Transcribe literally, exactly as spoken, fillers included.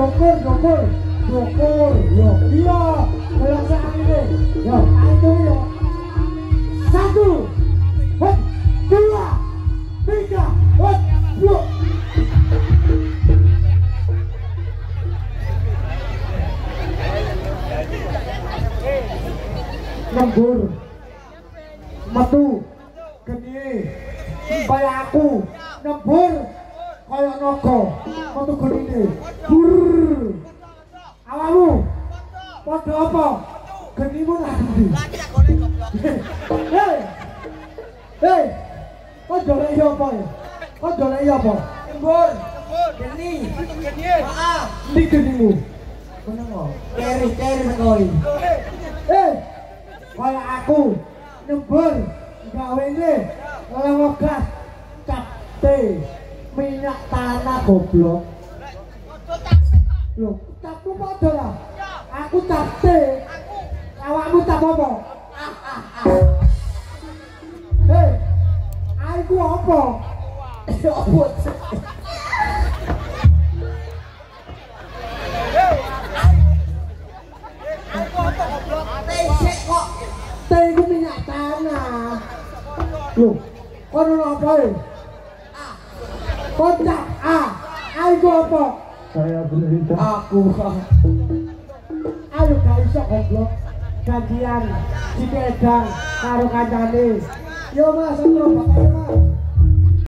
Dokur, dokur, dokur, yo, iya, belakang ini, yo, ayo yo, satu, hop, dua, tiga, hop, yuk. Lembur, metu, geni, bayar aku, lembur. Kayak nogo, metu geni, burr, awamu, pada apa? Genimu lagi. Hei, hei, kau jolek apa ya? Kau jolek apa? Lembur, geni, maaf, di genimu. Kenapa? Keri, keri sekali. Hei, kayak aku, lembur, gawe ini, lewat gas, capte. Minyak tanah goblok. Loh, capku padha lah. Aku capte. Awakmu cap apa? Hei, aku apa? Apa? Aku apa goblok? Teh kok. Teh itu minyak tanah. Loh, kono apa ya? Kontak A, aku apa? Saya berita. Aku. Ayo gak iso goblok. Gantian si Edang karo kancane. Yo Mas, aku bakal Mas.